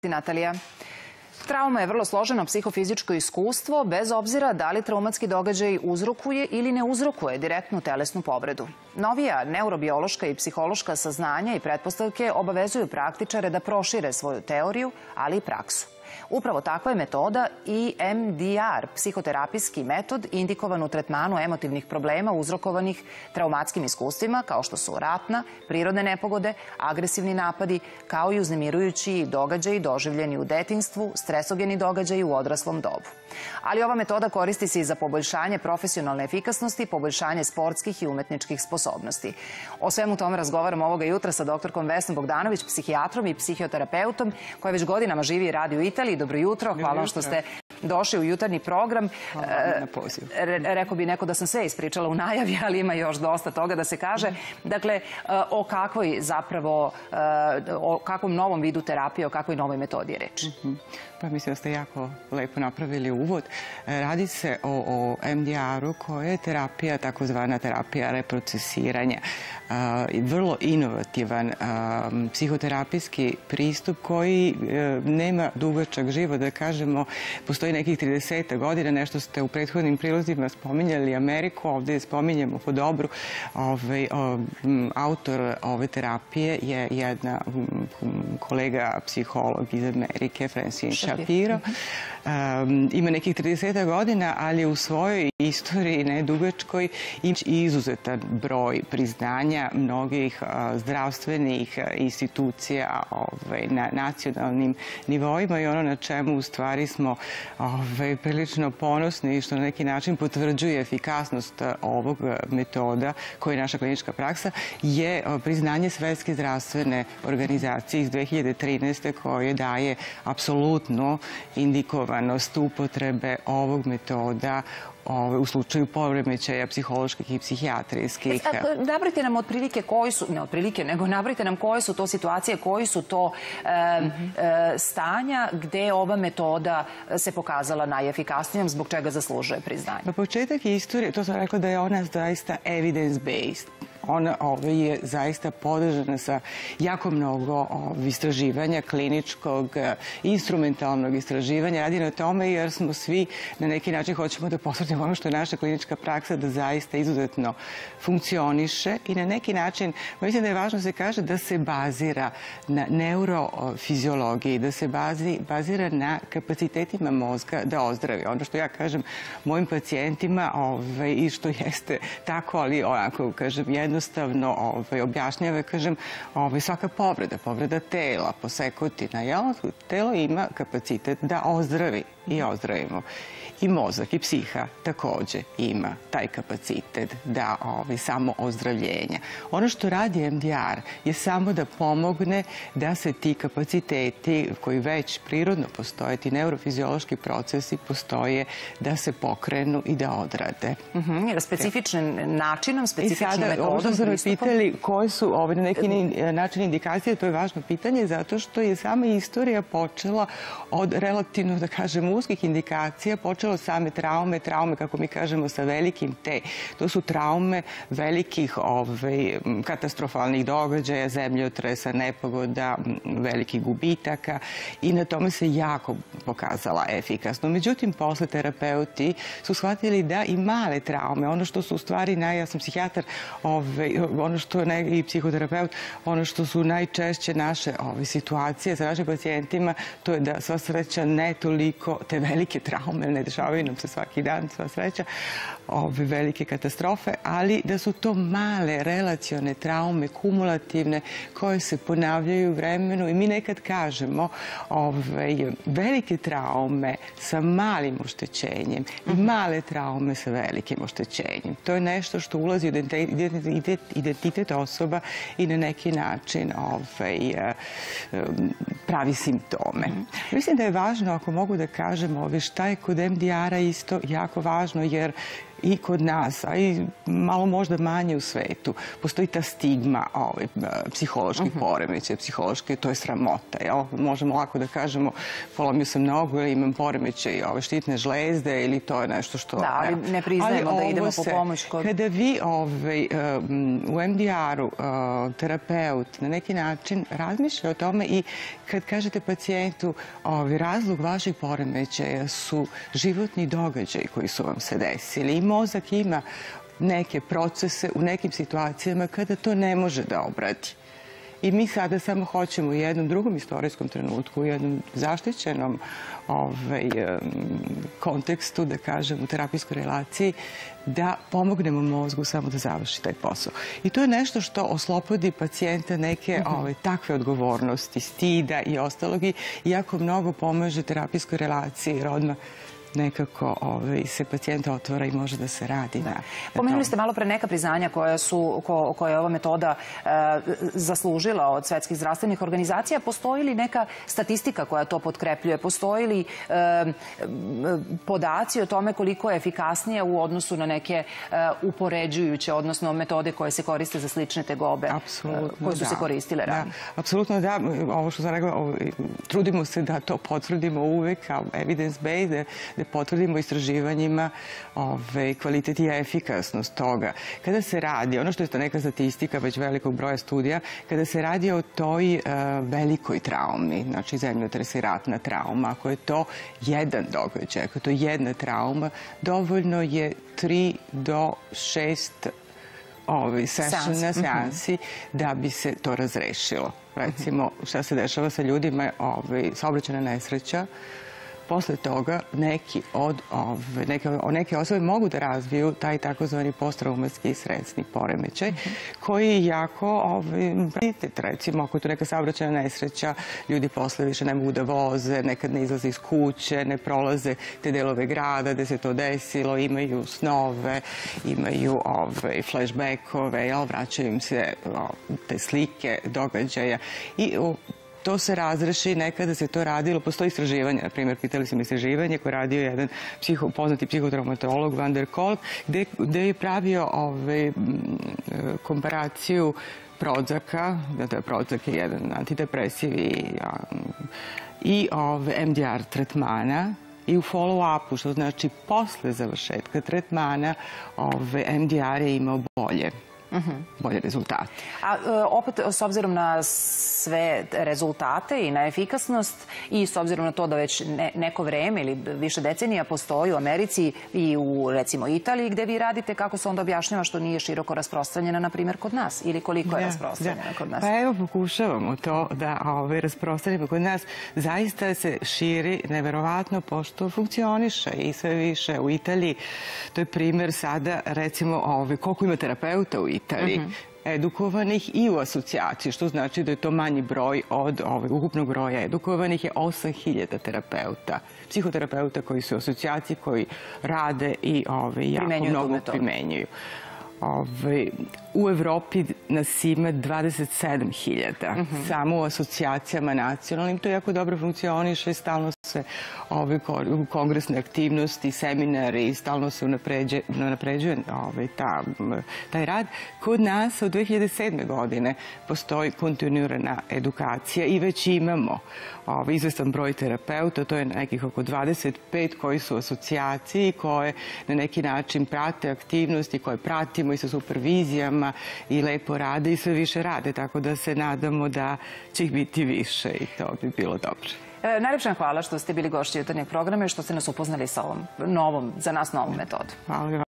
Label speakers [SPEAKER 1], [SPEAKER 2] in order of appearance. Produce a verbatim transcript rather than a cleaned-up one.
[SPEAKER 1] Natalija. Trauma je vrlo složeno psihofizičko iskustvo, bez obzira da li traumatski događaj uzrokuje ili ne uzrokuje direktnu telesnu povredu. Novija neurobiološka i psihološka saznanja i pretpostavke obavezuju praktičare da prošire svoju teoriju, ali i praksu. Upravo takva je metoda E M D R, psihoterapijski metod indikovan u tretmanu emotivnih problema uzrokovanih traumatskim iskustvima, kao što su ratna, prirodne nepogode, agresivni napadi, kao i uznemirujući događaji doživljeni u detinjstvu, stresogeni događaji u odraslom dobu. Ali ova metoda koristi se i za poboljšanje profesionalne efikasnosti, poboljšanje sportskih i umetničkih sposobnosti. O svemu tome razgovaram ovoga jutra sa doktorkom Vesnom Bogdanović, psihijatrom i psihoterapeutom, koja već godinama živi i radi u Italiji. Dobro jutro, hvala vam što ste došli u jutarnji program.
[SPEAKER 2] Hvala na pozivu.
[SPEAKER 1] Rekao bi neko da sam sve ispričala u najavi, ali ima još dosta toga da se kaže. Dakle, o kakvoj zapravo, o kakvom novom vidu terapije, o kakvoj novoj metodi je reč?
[SPEAKER 2] Pa mislim da ste jako lepo napravili uvod. Radi se o M D R-u koja je terapija, takozvana terapija reprocesiranja. Vrlo inovativan psihoterapijski pristup koji nema dugačak život, da kažemo, postoji nekih trideset godina, nešto ste u prethodnim prilozima spominjali Ameriku, ovdje spominjemo po dobru. Autor ove terapije je jedna kolega psiholog iz Amerike, Francine Shapiro. Ima nekih trideset godina, ali u svojoj istoriji nedugačkoj ima izuzetan broj priznanja mnogih zdravstvenih institucija na nacionalnim nivoima i ono na čemu u stvari smo prilično ponosni i što na neki način potvrđuje efikasnost ovog metoda koja je naša klinička praksa je priznanje Svetske zdravstvene organizacije iz dve hiljade trinaeste koje daje apsolutno indikovanost upotrebe ovog metoda u slučaju poremećaja psiholoških i psihijatrijskih.
[SPEAKER 1] Nabrojite nam otprilike koji su, ne otprilike, nego nabrojite nam koje su to situacije, koji su to stanja gde ova metoda se pokazala najefikasnijom, zbog čega zaslužuje priznanje.
[SPEAKER 2] Na početak istorije, to sam rekla da je ona zaista evidence-based. Ona je zaista podržana sa jako mnogo istraživanja, kliničkog, instrumentalnog istraživanja. Radi na tome jer smo svi na neki način hoćemo da potvrdimo ono što je naša klinička praksa da zaista izuzetno funkcioniše i na neki način, mislim da je važno se kaže da se bazira na neurofiziologiji, da se bazira na kapacitetima mozga da ozdravi. Ono što ja kažem mojim pacijentima i što jeste tako, ali onako, kažem, jedno jednostavno objašnjava, kažem, svaka povreda, povreda tela, posekutina, telo ima kapacitet da ozdravi i ozdravimo. I mozak i psiha također ima taj kapacitet da samo ozdravljenja. Ono što radi M D R je samo da pomogne da se ti kapaciteti koji već prirodno postoje, ti neurofiziološki procesi postoje, da se pokrenu i da odrade.
[SPEAKER 1] Specifičnim načinom, specifičnim metodom,
[SPEAKER 2] ovo što ste me pitali koje su na neki način indikacije, to je važno pitanje zato što je sama istorija počela od relativno, da kažem, uskih indikacija, počela same traume, traume, kako mi kažemo, sa velikim T. To su traume velikih katastrofalnih događaja, zemljotresa, nepogoda, velikih gubitaka i na tome se jako pokazala efikasno. Međutim, posle terapeuti su shvatili da i male traume, ono što su u stvari, ja sam psihijatar, ono što je i psihoterapeut, ono što su najčešće naše situacije sa našim pacijentima, to je da sva sreća ne toliko te velike traume ne dešavaju nam se svaki dan, sva sreća, ove velike katastrofe, ali da su to male relacione traume, kumulativne, koje se ponavljaju u vremenu i mi nekad kažemo velike traume sa malim oštećenjem i male traume sa velikim oštećenjem. To je nešto što ulazi u identitet osoba i na neki način pravi simptome. Mislim da je važno, ako mogu da kažem, šta je kod M D R-a isto jako važno, jer i kod nas, a i malo možda manje u svetu, postoji ta stigma ovaj, psiholoških poremećaja, psihološke, to je sramota. Jel? Možemo lako da kažemo polomio sam nogu ili imam poremećaj ove štitne žlezde ili to je nešto što...
[SPEAKER 1] Da, ali ne priznajemo da idemo po pomoć kod...
[SPEAKER 2] Kada vi ovaj, u em de er-u terapeut na neki način razmišlja o tome i kad kažete pacijentu ovaj, razlog vaših poremećaja su životni događaji koji su vam se desili i mozak ima neke procese u nekim situacijama kada to ne može da obradi. I mi sada samo hoćemo u jednom drugom istorijskom trenutku, u jednom zaštićenom ovaj, kontekstu, da kažem, u terapijskoj relaciji, da pomognemo mozgu samo da završi taj posao. I to je nešto što oslobodi pacijenta neke ovaj, takve odgovornosti, stida i ostalog i jako mnogo pomaže terapijskoj relaciji, jer odmah nekako ovaj, se pacijent otvara i može da se radi. Da. Na,
[SPEAKER 1] Pomenuli ste malo pre neka priznanja koja, su, ko, koja je ova metoda e, zaslužila od svetskih zdravstvenih organizacija. Postoji li neka statistika koja to potkrepljuje? Postoji li e, podaci o tome koliko je efikasnije u odnosu na neke e, upoređujuće, odnosno metode koje se koriste za slične tegobe?
[SPEAKER 2] Apsolutno,
[SPEAKER 1] koje su
[SPEAKER 2] da.
[SPEAKER 1] se koristile ranije?
[SPEAKER 2] Da, apsolutno da. Ovo što sam rekla, ovo, trudimo se da to potvrdimo uvek kao evidence-based, da potvrdimo istraživanjima ove, kvalitet i efikasnost toga. Kada se radi, ono što je to neka statistika već velikog broja studija, kada se radi o toj uh, velikoj traumi, znači zemljotres i ratna trauma, ako je to jedan događaj, ako je to jedna trauma, dovoljno je tri do šest ovaj, sessiona, seansi, da bi se to razrešilo. Recimo, šta se dešava sa ljudima, ovaj, saobraćajna nesreća, posle toga neki od ove, neke, neke osobe mogu da razviju taj takozvani posttraumatski stresni poremećaj, koji je jako ovaj, recimo, ako je to neka saobraćajna nesreća, ljudi posle više ne mogu da voze, nekad ne izlaze iz kuće, ne prolaze te delove grada gde se to desilo, imaju snove, imaju ovaj, flashbackove, jel, vraćaju im se o, te slike događaja i o, to se razreši, nekada se to radilo, postoji istraživanje, na primjer, pitali sam istraživanje koje je radio jedan psiho, poznati psihotraumatolog, Van der Kolk, gde, gde je pravio ove, komparaciju Prodzaka, da je Prodzak je jedan antidepresiv i, i ove, em de er tretmana, i u follow-upu, što znači posle završetka tretmana, ove, em de er je imao bolje. bolje rezultate.
[SPEAKER 1] A opet, s obzirom na sve rezultate i na efikasnost i s obzirom na to da već neko vreme ili više decenija postoji u Americi i u, recimo, Italiji gde vi radite, kako se onda objašnjava što nije široko rasprostranjena, na primjer, kod nas? Ili koliko je da, rasprostranjena da. kod nas?
[SPEAKER 2] Pa evo, pokušavamo to da ove, rasprostranimo kod nas. Zaista se širi neverovatno pošto funkcioniše i sve više u Italiji. To je primjer sada, recimo, ove, koliko ima terapeuta u Italiji. Uh-huh. edukovanih i u asocijaciji, što znači da je to manji broj od ovaj, ukupnog broja edukovanih je osam hiljada terapeuta, psihoterapeuta koji su u asocijaciji, koji rade i ovaj, jako mnogo primenjuju. Ove, u Evropi nas ima dvadeset sedam hiljada, uh-huh. samo u asocijacijama nacionalnim. To jako dobro funkcioniše, stalno se ove, kongresne aktivnosti, seminari, stalno se unapređuje, unapređuje ove, ta, taj rad. Kod nas od dve hiljade sedme. godine postoji kontinuirana edukacija i već imamo ove, izvestan broj terapeuta, to je nekih oko dvadeset pet koji su u asocijaciji, koje na neki način prate aktivnosti, koje pratimo i sa supervizijama i lepo rade i sve više rade, tako da se nadamo da će ih biti više i to bi bilo dobro.
[SPEAKER 1] E, najljepša hvala što ste bili gošći jutarnjeg programa i što ste nas upoznali sa ovom novom, za nas novom metodom.
[SPEAKER 2] Hvala.